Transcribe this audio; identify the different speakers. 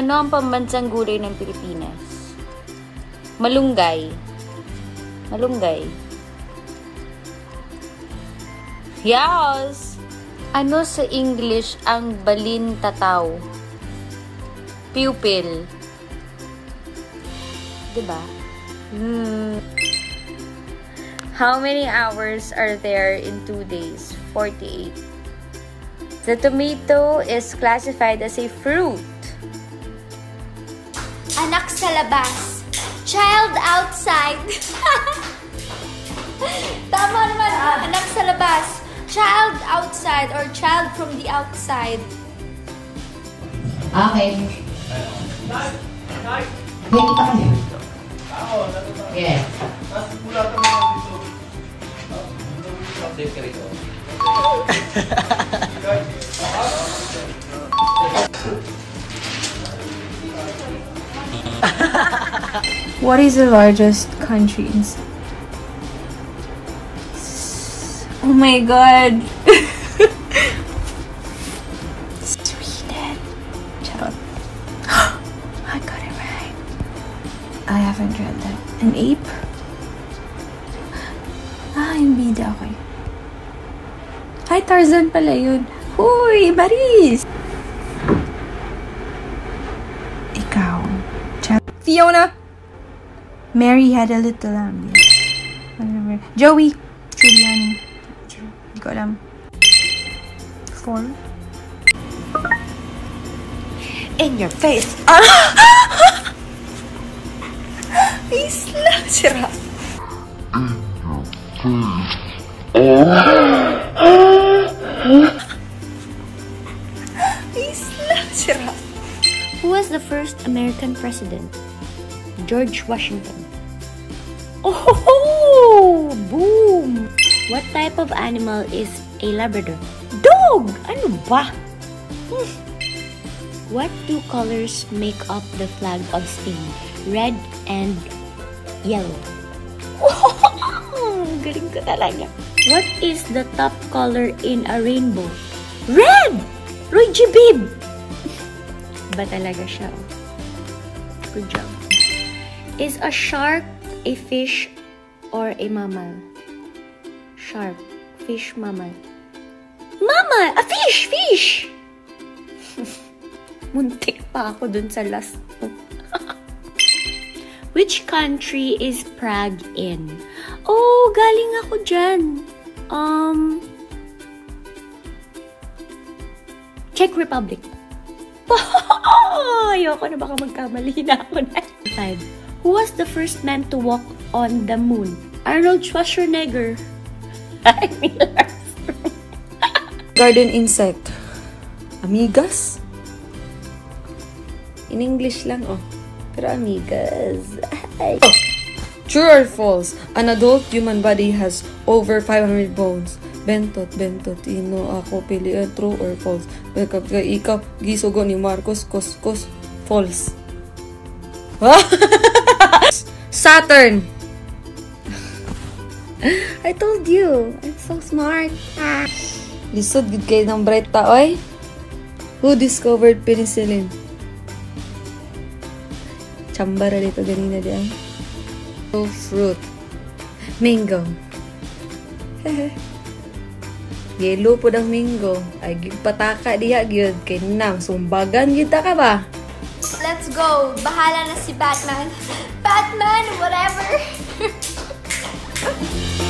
Speaker 1: Ano ang pambansang gulay ng Pilipinas? Malunggay. Malunggay. Yes! Ano sa English ang balintataw? Pupil. Diba? How many hours are there in 2 days? 48. The tomato is classified as a fruit.
Speaker 2: Anak sa labas. Child outside. Tama naman. Anak sa labas. Child outside or child from the outside.
Speaker 3: Okay. Kita kami. Yes.
Speaker 4: What is the largest country in... Oh my god! Sweden. Charot. I got it right. I haven't read that. An ape? Yung bida ko eh. Hi, Tarzan pala yun. Huy, Baris! Ikaw. Fiona! Mary had a little lamb. Joey! Julian. Hindi ko alam. 4. In your face! Isla! Sira. Isla! Sira.
Speaker 2: Who was the first American president? George Washington. Oh, boom! What type of animal is a Labrador? Dog! Ano ba? What two colors make up the flag of Spain? Red and yellow. Galing ko talaga. What is the top color in a rainbow? Red! Roy G. Bibb! Ba talaga siya? Good job. Is a shark a fish or a mammal? Shark, fish, mammal. Mammal! A fish! Fish! Muntik pa ako dun sa last mo. Which country is Prague in? Oh, galing ako dyan. Czech Republic. Ayoko na, baka magkamali na ako na. 5. Who was the first man to walk on the moon? Arnold Schwarzenegger.
Speaker 4: Garden insect. Amigas? In English lang, oh. Pero amigas. Oh. True or false? An adult human body has over 500 bones. Bentot. Ino ako pilihan. True or false? Ikaw, gisugo ni Marcos, kos. False. Saturn. I told you. I'm so smart. Lisod gud kay ng bright ta, oy. Who discovered penicillin? Chambara dito ganina diyan. Fruit. Mango. Yellow po ng mango. Ay, pataka diha gyud kay nang sumbagan gyud ta ka ba?
Speaker 2: Let's go. Bahala na si Batman. Batman, whatever.